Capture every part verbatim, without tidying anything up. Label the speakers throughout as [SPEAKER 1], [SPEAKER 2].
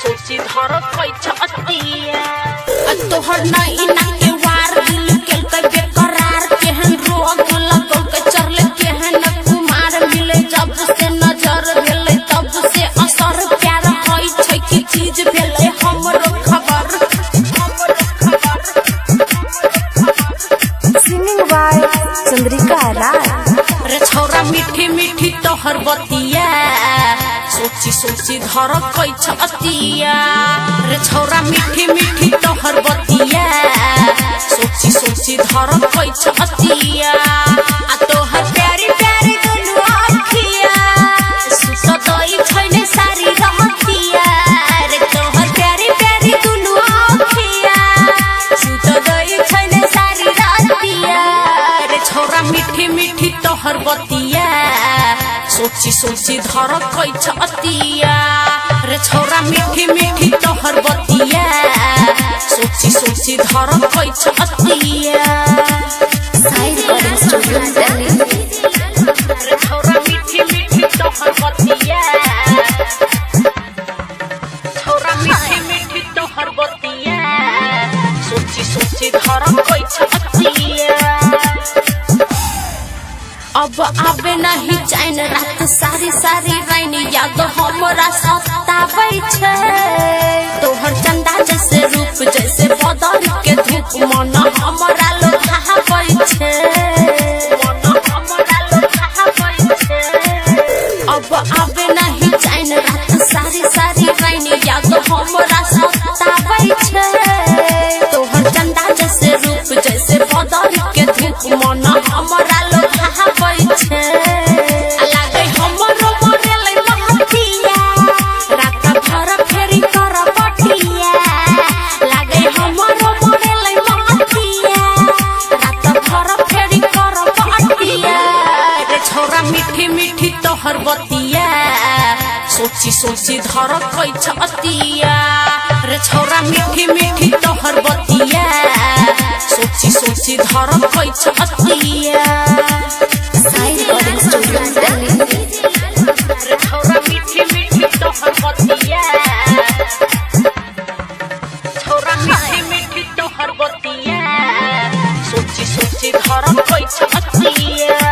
[SPEAKER 1] सोची धर कोई छतिया तोहर नहीं ना के वार दिल के के बेकरार केहन रोग लगल के चरले केहन कुमार मिले जब से नजर भेले तब से असर प्यार होई छै की चीज भेले हमरो खबर हमरो खबर
[SPEAKER 2] सिंगिंग बाय चंद्रिका राय
[SPEAKER 1] रे छौरा मीठी मीठी तोहर बतिया सोची सोची धर कोई छतिया रे छौरा मीठी मीठी तोहर बतिया सोची सोची धर कोई छतिया आ तोहर प्यारी प्यारी दुनु आखिया सुसतई छैने सारी रहतिया रे तोहर प्यारी प्यारी दुनु आखिया सुसतई छैने सारी रहतिया रे छौरा मीठी मीठी तोहर बतिया सोची सोची धर कोई छतिया रे छौरा मीठी मीठी तोहर बतिया सोची सोची धर कोई छतिया
[SPEAKER 2] साई रिकॉर्डिंग स्टूडियो दिल्ली
[SPEAKER 1] रे छौरा मीठी मीठी तोहर बतिया छौरा मीठी मीठी तोहर बतिया सोची सोची धर कोई छतिया अब आवे नहीं चैन रात सारी सारी राइन याद हमरा सताबै छै तोहर चंदा जैसे रूप जैसे बदर के धूप मन हमरा लोभाबै छै मन हमरा लोभाबै छै अब आवे नहीं चैन रात सारी सारी राइन याद हमरा सताबै छै तोहर चंदा जैसे रूप जैसे बदर के धूप मन हमरा मीठी मीठी तोहर बतिया सोची सोची धर कोई छतिया रे छौरा मीठी मीठी तोहर बतिया सोची सोची धर कोई छतिया
[SPEAKER 2] साई रिकॉर्डिंग स्टूडियो दिल्ली
[SPEAKER 1] रे छौरा मीठी मीठी तोहर बतिया छौरा मीठी मीठी तोहर बतिया सोची सोची धर कोई छतिया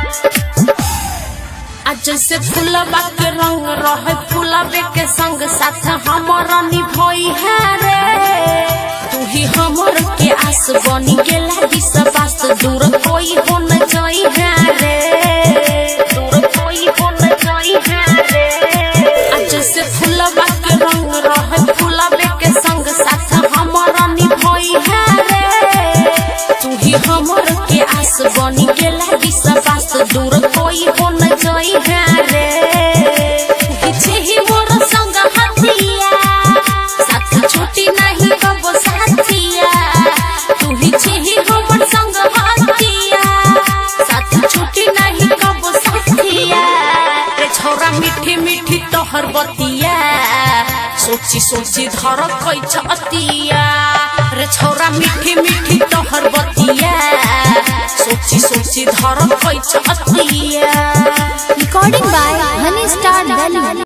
[SPEAKER 1] जैसे फूलबा के रंग रहे फूलबे के संग साथ हमरा निभई है रे तू ही हमर के आस बनी गेला विश्वास दूर कोई हो न जाई है रे दूर कोई हो न जाई है रे जैसे फूलबा के रंग रहे फूलबे के संग साथ हमरा निभई है रे तू ही हमर के आस बनी गेला विश्वास दूर कोई हो न जाई है रे पीछे ही मोर संग हथिया साथ छूटी नहीं कबो साथिया तू ही छे ही हमर संग हथिया साथ छूटी नहीं कबो साथिया रे छौरा मीठी मीठी तोहर बतिया सोची सोची धर कोई छतिया रे छौरा मीठी मीठी तोहर बतिया सोची सोची धर कोई छतिया
[SPEAKER 2] recording by Honey Star Delhi.